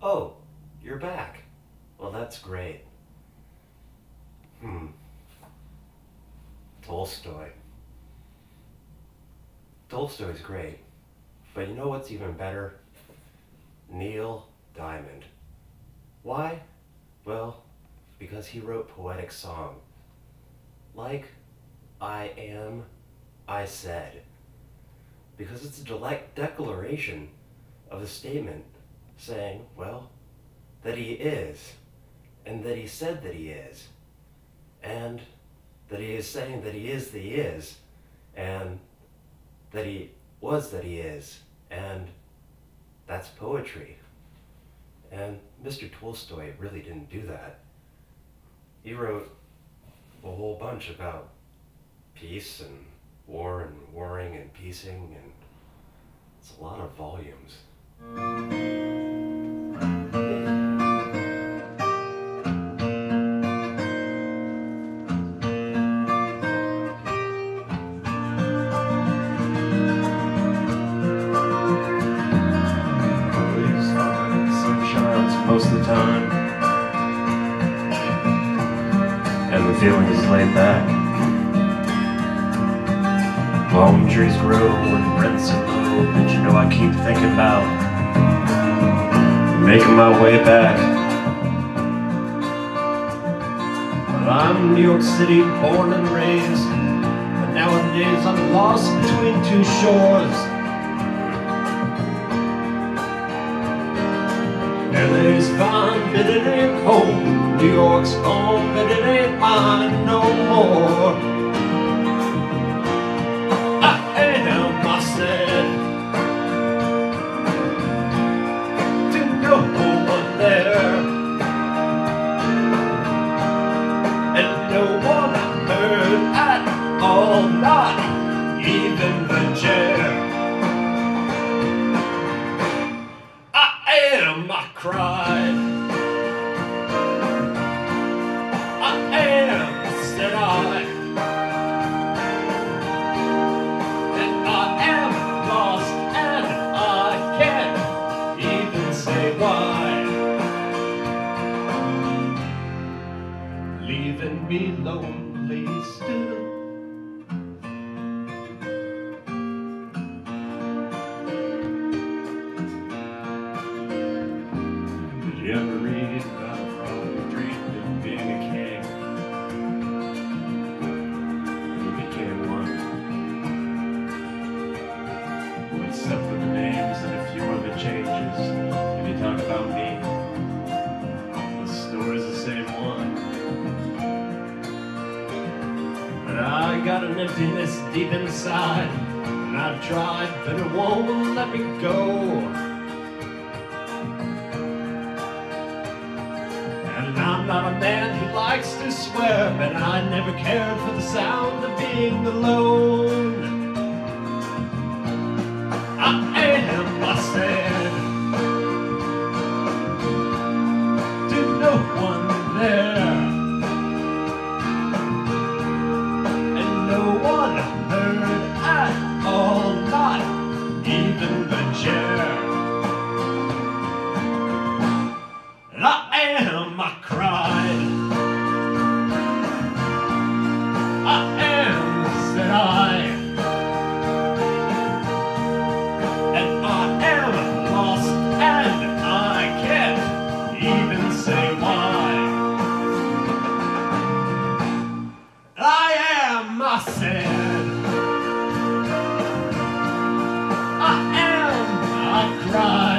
Oh, you're back. Well, that's great. Tolstoy. Tolstoy's great. But you know what's even better? Neil Diamond. Why? Well, because he wrote poetic song. Like I Am, I Said. Because it's a declaration of a statement saying, well, that he is, and that he said that he is, and that he is saying that he is, and that he was that he is, and that's poetry. And Mr. Tolstoy really didn't do that. He wrote a whole bunch about peace and war and warring and piecing, and it's a lot of volumes. Most of the time, and the feeling is laid back. Palm trees grow and rents are low, but you know I keep thinking about making my way back. Well, I'm New York City, born and raised, but nowadays I'm lost between two shores. LA's fine, but it ain't home. New York's home, but it ain't mine no more. I am, I said, to no one there, and no one heard at all, not even the chair. I cried. I am, said I, and I am lost, and I can't even say why. Leaving me lonely still. Did you ever read about a frog who dreamed of being a king? Who became one? Well, except for the names and a few other changes. If you talk about me, the story's the same one. But I got an emptiness deep inside, and I've tried, but it won't let me go. I'm not a man who likes to swear, but I never cared for the sound of being alone. I am, I said, to no one there, and no one heard at all, not even the chair. I cried. I am, said I, and I am lost, and I can't even say why. I am, I said, I am, I cried.